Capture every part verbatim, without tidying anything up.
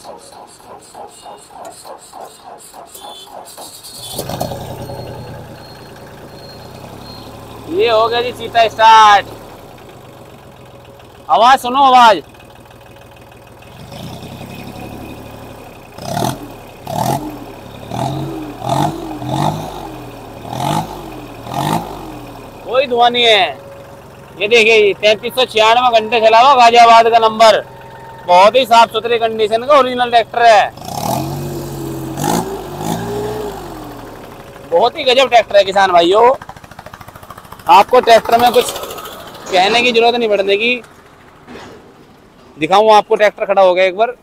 ये हो गया जी चीता स्टार्ट। आवाज सुनो, आवाज। कोई धुआं नहीं है। ये देखिए तैतीस सौ छियानवे घंटे चला हुआ, गाजियाबाद का नंबर। बहुत ही साफ सुथरी कंडीशन का ओरिजिनल ट्रैक्टर है। बहुत ही गजब ट्रैक्टर है किसान भाइयों। आपको ट्रैक्टर में कुछ कहने की जरूरत नहीं पड़ने की। दिखाऊं आपको, ट्रैक्टर खड़ा हो गया एक बार।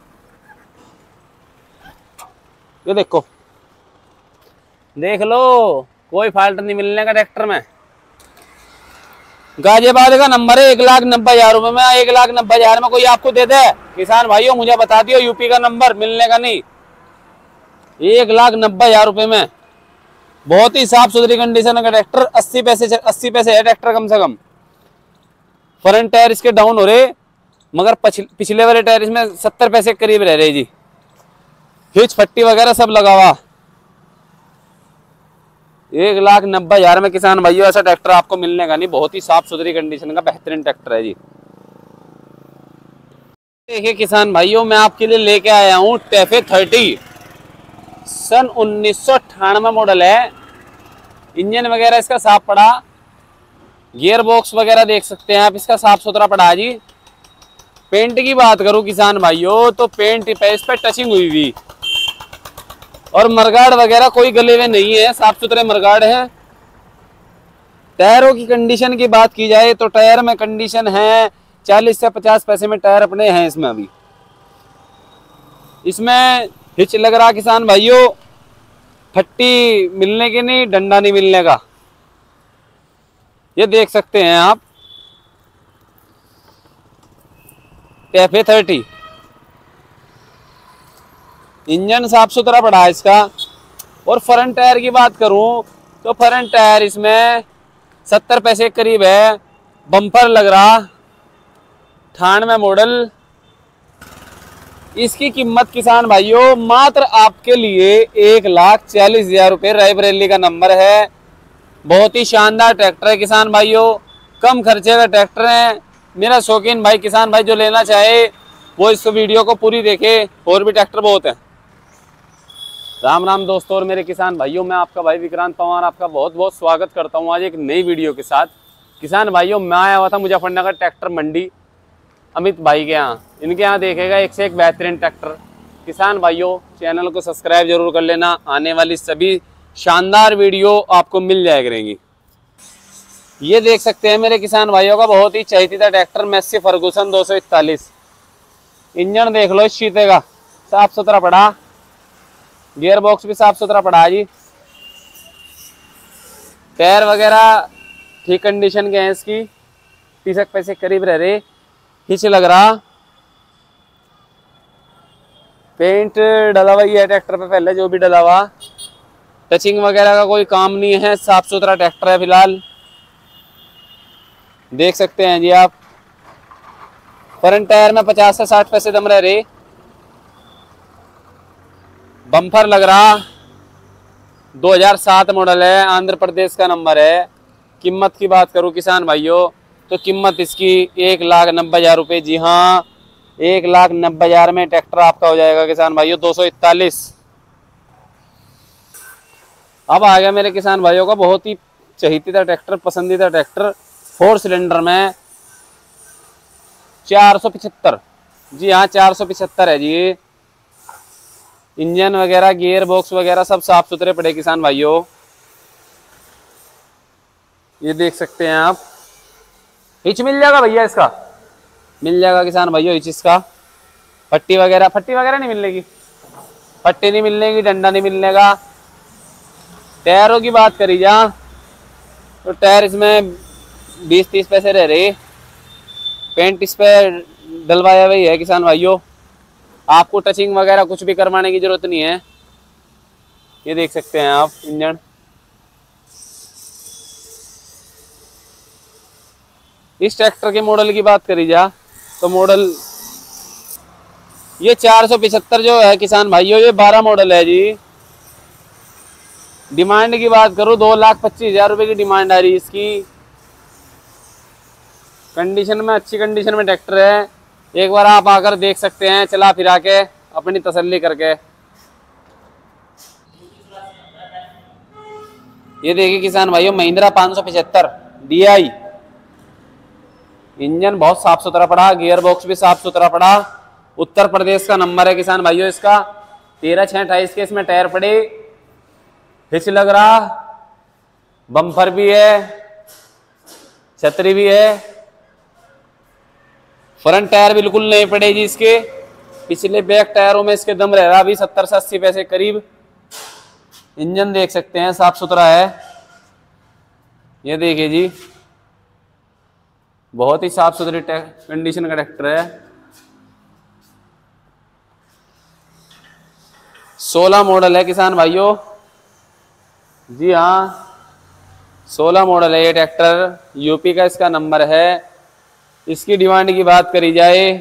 ये देखो, देख लो, कोई फॉल्ट नहीं मिलने का ट्रैक्टर में। गाजियाबाद का नंबर है। एक लाख नब्बे हजार रुपए में, एक लाख नब्बे हजार में कोई आपको दे दे किसान भाइयों, मुझे बता दियो। यूपी का नंबर मिलने का नहीं। एक लाख नब्बे हजार रुपए में बहुत ही साफ सुथरी कंडीशन का ट्रैक्टर। अस्सी पैसे अस्सी पैसे है ट्रैक्टर कम से कम। फ्रंट टायर इसके डाउन हो रहे, मगर पिछले वाले टायर इसमें सत्तर पैसे के करीब रह रहे जी। हिच फट्टी वगैरह सब लगा हुआ। एक लाख नब्बे हजार में किसान भाइयों ऐसा ट्रैक्टर आपको मिलने का नहीं। बहुत ही साफ सुथरी कंडीशन का बेहतरीन ट्रैक्टर है जी। देखिए किसान भाइयों, मैं आपके लिए लेके आया हूँ टैफे थर्टी। सन उन्नीस सौ अट्ठानवे मॉडल है। इंजन वगैरह इसका साफ पड़ा। गियर बॉक्स वगैरह देख सकते हैं आप, इसका साफ सुथरा पड़ा है जी। पेंट की बात करूं किसान भाइयों, तो पेंट पे इस पर टचिंग हुई हुई, और मरगाड़ वगैरह कोई गले हुए नहीं है, साफ सुथरे मरगाड़ हैं। टायरों की कंडीशन की बात की जाए तो टायर में कंडीशन है चालीस से पचास पैसे में टायर अपने हैं इसमें। अभी इसमें हिच लग रहा किसान भाइयों, फट्टी मिलने की नहीं, डंडा नहीं मिलने का। ये देख सकते हैं आप, टैफे थर्टी। इंजन साफ सुथरा पड़ा है इसका। और फ्रंट टायर की बात करूं तो फ्रंट टायर इसमें सत्तर पैसे के करीब है। बम्पर लग रहा, अठानवे मॉडल। इसकी कीमत किसान भाइयों मात्र आपके लिए एक लाख चालीस हजार रुपये। रायबरेली का नंबर है। बहुत ही शानदार ट्रैक्टर है किसान भाइयों, कम खर्चे का ट्रैक्टर है। मेरा शौकीन भाई किसान भाई जो लेना चाहे वो इस वीडियो को पूरी देखे। और भी ट्रैक्टर बहुत है। राम राम दोस्तों और मेरे किसान भाइयों, मैं आपका भाई विक्रांत पवार आपका बहुत बहुत स्वागत करता हूं आज एक नई वीडियो के साथ। किसान भाइयों, मैं आया हुआ था मुजफ्फरनगर ट्रैक्टर मंडी अमित भाई के यहाँ। इनके यहाँ देखेगा एक से एक बेहतरीन ट्रैक्टर। किसान भाइयों, चैनल को सब्सक्राइब जरूर कर लेना। आने वाली सभी शानदार वीडियो आपको मिल जाया करेंगी। ये देख सकते हैं मेरे किसान भाइयों का बहुत ही चहेता ट्रैक्टर मैसी फर्गूसन दो सौ इकतालीस। इंजन देख लो इस शीते का, साफ सुथरा पड़ा। गियर बॉक्स भी साफ सुथरा पड़ा है जी। टायर वगैरह ठीक कंडीशन के हैं इसकी, तीस पैसे करीब रह रहे। हिच लग रहा, पेंट डला हुआ ही है ट्रैक्टर पे पहले जो भी डला हुआ। टचिंग वगैरह का कोई काम नहीं है, साफ सुथरा ट्रैक्टर है फिलहाल। देख सकते हैं जी आप, फ्रंट टायर में पचास से साठ पैसे दम रह रहे। बम्पर लग रहा, दो हज़ार सात मॉडल है, आंध्र प्रदेश का नंबर है। कीमत की बात करूं किसान भाइयों तो कीमत इसकी एक लाख नब्बे हजार रुपये। जी हाँ, एक लाख नब्बे हजार में ट्रैक्टर आपका हो जाएगा किसान भाइयों दो सौ इकतालीस। अब आ गया मेरे किसान भाइयों का बहुत ही चहेता ट्रैक्टर, पसंदीदा ट्रैक्टर, फोर सिलेंडर में चार सौ पिछहत्तर। जी हाँ, चार सौ पिछहत्तर है जी। इंजन वगैरह गियर बॉक्स वगैरह सब साफ सुथरे पड़े किसान भाइयों। ये देख सकते हैं आप, हिच मिल जाएगा भैया इसका, मिल जाएगा किसान भाइयों हिच इसका। फट्टी वगैरह फट्टी वगैरह नहीं मिलने की, फट्टी नहीं मिलने की, डंडा नहीं मिलने का। टायरों की बात करी जा तो टायर इसमें बीस तीस पैसे रह रहे। पेंट इस पे डलवाया हुआ है किसान भाइयों, आपको टचिंग वगैरह कुछ भी करवाने की जरूरत नहीं है। ये देख सकते हैं आप इंजन। इस ट्रैक्टर के मॉडल की बात करी जा तो मॉडल ये चार सौ पिछहत्तर जो है किसान भाइयों, ये बारह मॉडल है जी। डिमांड की बात करूं दो लाख पच्चीस हजार रुपये की डिमांड आ रही है इसकी। कंडीशन में, अच्छी कंडीशन में ट्रैक्टर है। एक बार आप आकर देख सकते हैं, चला फिरा के अपनी तसल्ली करके। ये देखिए किसान भाइयों, महिंद्रा पाँच सौ पिछहत्तर डी आई। इंजन बहुत साफ सुथरा पड़ा, गियर बॉक्स भी साफ सुथरा पड़ा। उत्तर प्रदेश का नंबर है किसान भाइयों इसका। तेरह छः अट्ठाईस के इसमें टायर पड़े, हिच लग रहा, बम्पर भी है, छतरी भी है। फ्रंट टायर बिल्कुल नहीं पड़े जी इसके। पिछले बैक टायरों में इसके दम रह रहा अभी सत्तर से अस्सी पैसे करीब। इंजन देख सकते हैं साफ सुथरा है। ये देखिए जी, बहुत ही साफ सुथरी कंडीशन का ट्रैक्टर है। सोलह मॉडल है किसान भाइयों, जी हाँ सोलह मॉडल है ये ट्रैक्टर। यूपी का इसका नंबर है। इसकी डिमांड की बात करी जाए,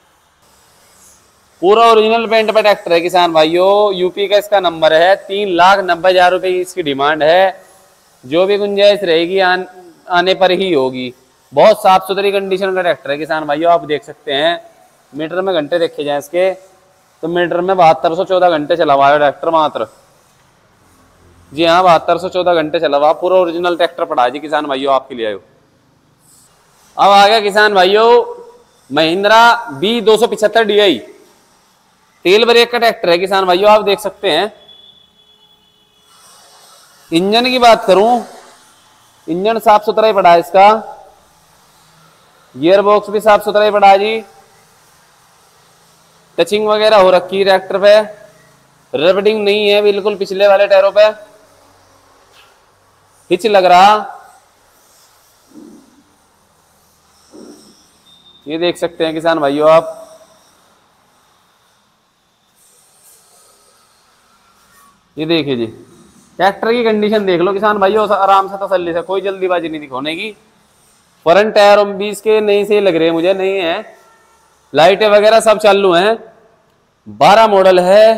पूरा ओरिजिनल पेंट पे ट्रैक्टर है किसान भाइयों। यूपी का इसका नंबर है। तीन लाख नब्बे हजार रुपये की इसकी डिमांड है। जो भी गुंजाइश रहेगी आन, आने पर ही होगी। बहुत साफ सुथरी कंडीशन का ट्रैक्टर है किसान भाइयों, आप देख सकते हैं। मीटर में घंटे देखे जाए इसके तो मीटर में बहत्तर सौ चौदह घंटे चला हुआ है ट्रैक्टर मात्र। जी हाँ, बहत्तर सौ चौदह घंटे चला हुआ, पूरा ओरिजिनल ट्रैक्टर पड़ा जी किसान भाइयों आपके लिए आयो। अब आ गया किसान भाइयों महिंद्रा बी दो सौ पिछहत्तर डी आई। तेल ब्रेक का ट्रैक्टर है किसान भाइयों, आप देख सकते हैं। इंजन की बात करूं, इंजन साफ सुथरा ही पड़ा है इसका। गियर बॉक्स भी साफ सुथरा ही पड़ा है जी। टचिंग वगैरह हो रखी है ट्रैक्टर पे, रबडिंग नहीं है बिल्कुल पिछले वाले टायरों पे। हिच लग रहा, ये देख सकते हैं किसान भाइयों आप। ये देखिए जी, ट्रैक्टर की कंडीशन देख लो किसान भाइयों आराम से तसल्ली से, कोई जल्दीबाजी नहीं दिखाने की। फ्रंट टायर भी इसके नहीं से लग रहे हैं मुझे, नहीं है। लाइटें वगैरह सब चालू हैं। बारह मॉडल है,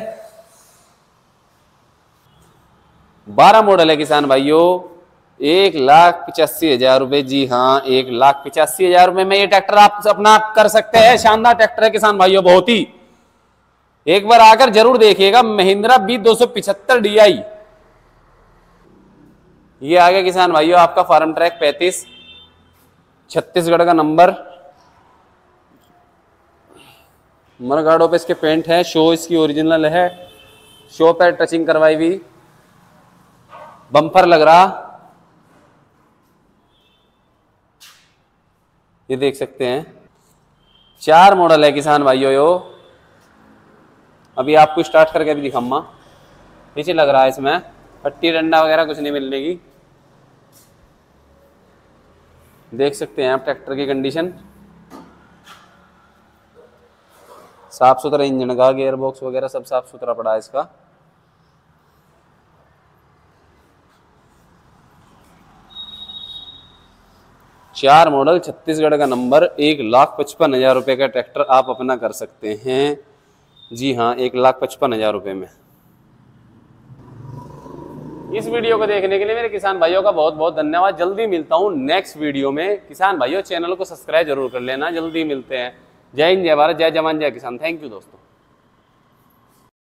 बारह मॉडल है किसान भाइयों। एक लाख पिचासी हजार रुपए, जी हाँ एक लाख पिचासी हजार रुपए में ये ट्रैक्टर आप अपना कर सकते हैं। शानदार ट्रैक्टर है किसान भाइयों, बहुत ही। एक बार आकर जरूर देखिएगा। महिंद्रा बी दो सौ पिछहत्तर डी आई। ये आ गया किसान भाइयों आपका फार्म ट्रैक पैंतीस, छत्तीसगढ़ का नंबर। मरगाड़ों पे इसके पेंट है, शो इसकी ओरिजिनल है। शो पे टचिंग करवाई हुई, बम्पर लग रहा, ये देख सकते हैं। चार मॉडल है किसान भाइयों यो। अभी आपको स्टार्ट करके भी दिखाऊंगा। पीछे लग रहा है इसमें पट्टी डंडा वगैरह कुछ नहीं मिलने की। देख सकते हैं आप ट्रैक्टर की कंडीशन, साफ सुथरा इंजन का, गियर बॉक्स वगैरह सब साफ सुथरा पड़ा है इसका। चार मॉडल, छत्तीसगढ़ का नंबर, एक लाख पचपन हजार रुपये का ट्रैक्टर आप अपना कर सकते हैं। जी हाँ, एक लाख पचपन हजार रुपये में। इस वीडियो को देखने के लिए मेरे किसान भाइयों का बहुत बहुत धन्यवाद। जल्दी मिलता हूँ नेक्स्ट वीडियो में। किसान भाइयों चैनल को सब्सक्राइब जरूर कर लेना। जल्दी मिलते हैं। जय हिंद, जय भारत, जय जवान, जय किसान। थैंक यू दोस्तों।